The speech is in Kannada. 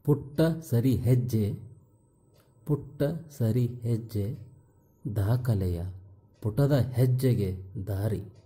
ಪುಟ್ಟ ಸರಿ ಹೆಜ್ಜೆ, ಪುಟ್ಟ ಸರಿ ಹೆಜ್ಜೆ ದಾಖಲೆಯ ಪುಟದ ಹೆಜ್ಜೆಗೆ ದಾರಿ.